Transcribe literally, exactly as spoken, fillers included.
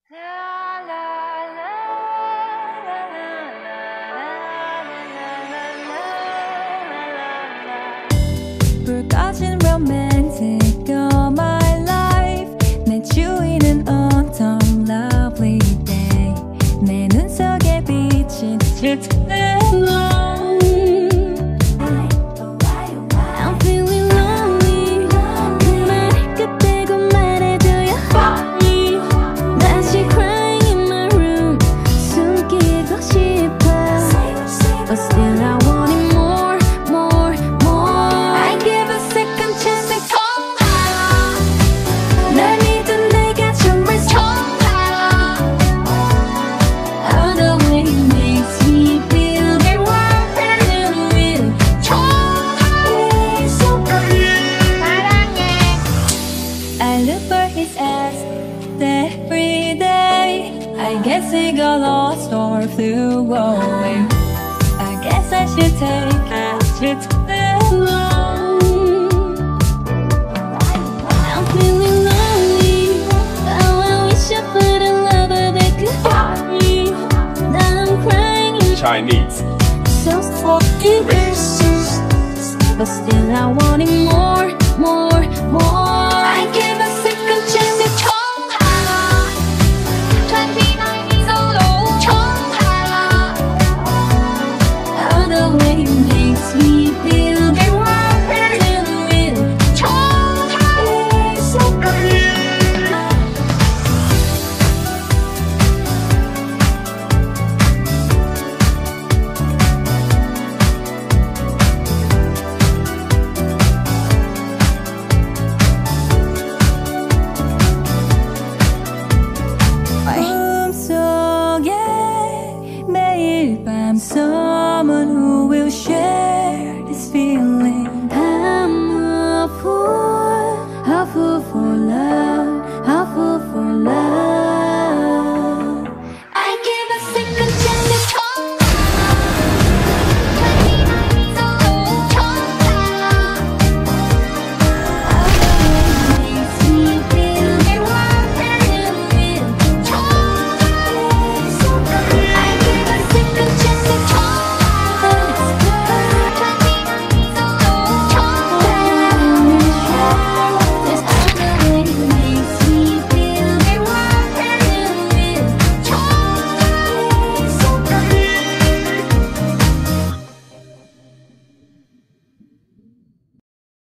불 꺼진 romantic all my life 내 주위는 autumn lovely day 내 눈 속에 비친 짙은 I'm feeling lonely 그 말을 끝대고 말해줘야 honey 다시 crying in my room 숨기고 싶어 But still I want it more, more, more I give a second chance and 통하라 날 믿은 내가 정말 통하라 All the way makes me feel the world brand new 통하라 사랑해 I look for his ass every day I guess he got lost or flew away I guess I should take a trip to the moon. I'm feeling lonely. Oh, I wish I put a lover that could help me. Now I'm crying in Chinese. so fucking racist. But still I want it more, more, more.